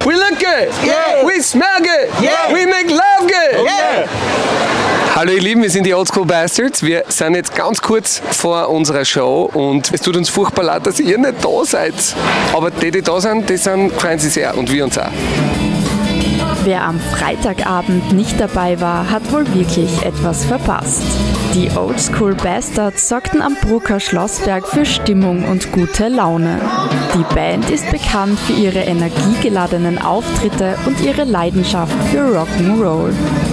We look good. Yeah. We smell good. Yeah. We make love good. Yeah. Hallo ihr Lieben, wir sind die Old School Bastards. Wir sind jetzt ganz kurz vor unserer Show und es tut uns furchtbar leid, dass ihr nicht da seid. Aber die da sind, freuen sich sehr und wir uns auch. Wer am Freitagabend nicht dabei war, hat wohl wirklich etwas verpasst. Die Old School Bastards sorgten am Brucker Schlossberg für Stimmung und gute Laune. Die Band ist bekannt für ihre energiegeladenen Auftritte und ihre Leidenschaft für Rock'n'Roll.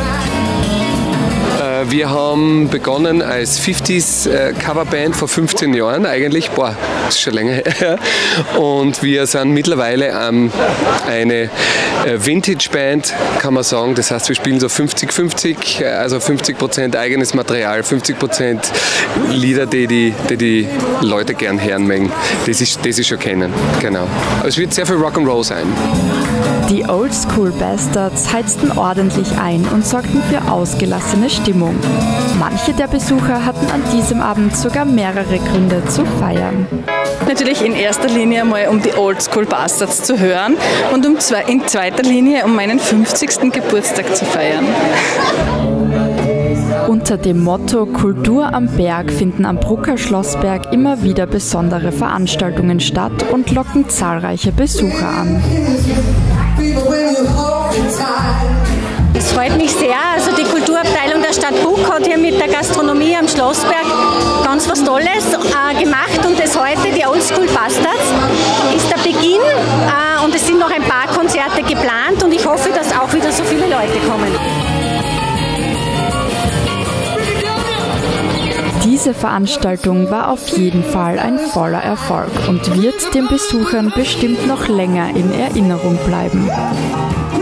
Wir haben begonnen als 50s Coverband vor 15 Jahren eigentlich. Boah, das ist schon länger her. Und wir sind mittlerweile eine Vintage-Band, kann man sagen. Das heißt, wir spielen so 50-50, also 50% eigenes Material, 50% Lieder, die Leute gern hören mögen, die sie schon kennen. Genau. Aber es wird sehr viel Rock'n'Roll sein. Die Old School Bastards heizten ordentlich ein und sorgten für ausgelassene Stimmung. Manche der Besucher hatten an diesem Abend sogar mehrere Gründe zu feiern. Natürlich in erster Linie mal um die Old School Bastards zu hören und in zweiter Linie um meinen 50. Geburtstag zu feiern. Unter dem Motto Kultur am Berg finden am Brucker Schlossberg immer wieder besondere Veranstaltungen statt und locken zahlreiche Besucher an. Es freut mich sehr, also die Kulturabteilung der Stadt Bruck hat hier mit der Gastronomie am Schlossberg ganz was Tolles gemacht und das heute, die Old School Bastards, ist der Beginn und es sind noch ein paar Konzerte geplant und ich hoffe, dass auch wieder so viele Leute kommen. Diese Veranstaltung war auf jeden Fall ein voller Erfolg und wird den Besuchern bestimmt noch länger in Erinnerung bleiben.